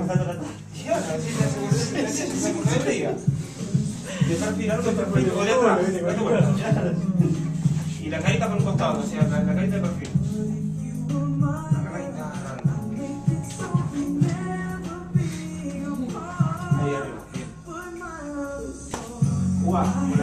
dibujando la tapa. Ya, así se vendría. De perfil, algo de perfil, o de atrás. Y la carita por un costado, o sea, la carita de perfil. La carita ahí arriba. Bien.